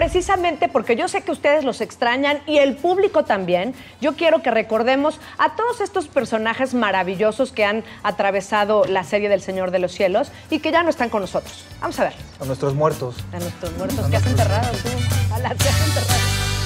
precisamente porque yo sé que ustedes los extrañan y el público también, yo quiero que recordemos a todos estos personajes maravillosos que han atravesado la serie del Señor de los Cielos y que ya no están con nosotros. Vamos a ver. A nuestros muertos. A nuestros muertos que has enterrado tú. A las que has enterrado.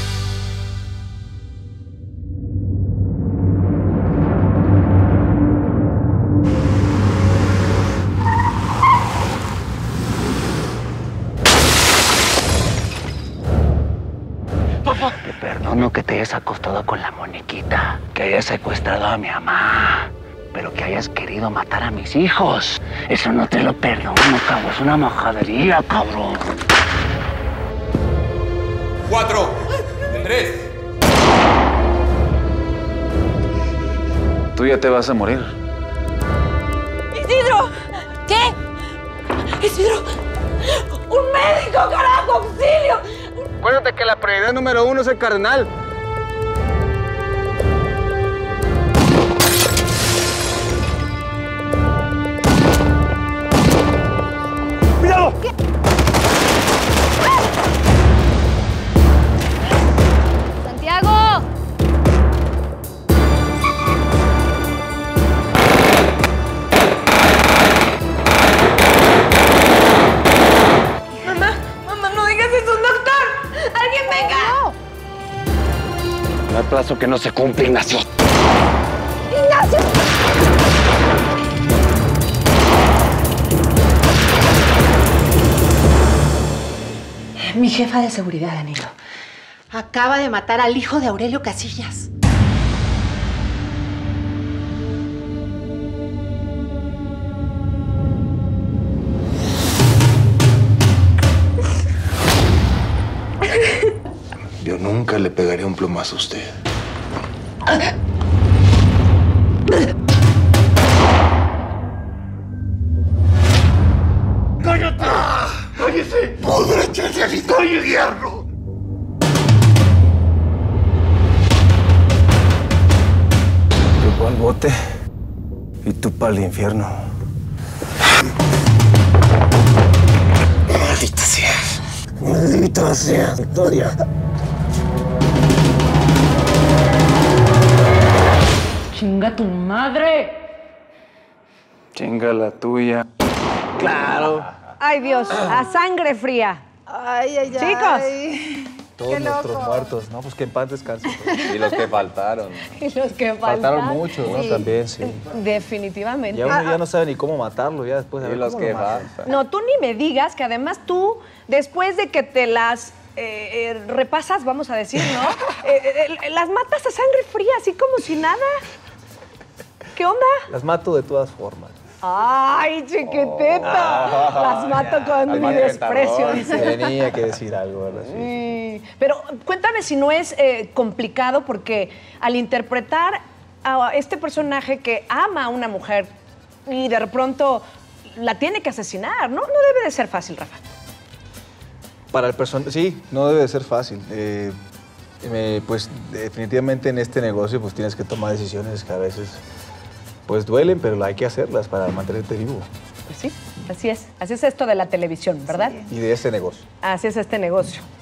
Te perdono que te hayas acostado con la muñequita, que hayas secuestrado a mi mamá, pero que hayas querido matar a mis hijos. Eso no te lo perdono, cabrón. Es una majadería, cabrón. 4, 3. Tú ya te vas a morir. ¡Isidro! ¿Qué? ¡Isidro! ¡Un médico, carajo! ¡Auxilio! Acuérdate que la prioridad número 1 es el cardenal. ¡Cuidado! ¿Qué? ¡Santiago! Mamá, no digas eso, doctor. ¡Alguien venga! No hay plazo que no se cumple, Ignacio. ¡Ignacio! Mi jefa de seguridad, Danilo, acaba de matar al hijo de Aurelio Casillas. Yo nunca le pegaría un plomazo a usted. ¡Cállate! ¡Cállese! ¡Podrá echarse al hierro! Yo pa'l bote y tú pa'l infierno. Maldita seas. Maldita seas, Victoria. ¡Chinga tu madre! Chinga la tuya. Claro. Ay, Dios, a sangre fría. Ay, ay, Chicos. Todos nuestros muertos, ¿no? Pues que en paz descansen. Y los que faltaron. Y los que Faltaron muchos, ¿no? También, sí. Definitivamente. Ya uno ya no sabe ni cómo matarlo, ya después de Y ver los cómo que lo matan. faltan. No, tú ni me digas que además tú, después de que te las repasas, vamos a decir, ¿no? Las matas a sangre fría, así como si nada. ¿Qué onda? Las mato de todas formas. ¡Ay, chiquitita! Las mato con mi desprecio, dice. Tenía que decir algo, ¿verdad? Sí. Pero cuéntame si no es complicado, porque al interpretar a este personaje que ama a una mujer y de pronto la tiene que asesinar, ¿no? No debe de ser fácil, Rafa. Para el personaje, sí, no debe de ser fácil. Pues definitivamente en este negocio pues tienes que tomar decisiones que a veces pues duelen, pero hay que hacerlas para mantenerte vivo. Pues sí, así es. Así es esto de la televisión, ¿verdad? Y de este negocio. Así es este negocio.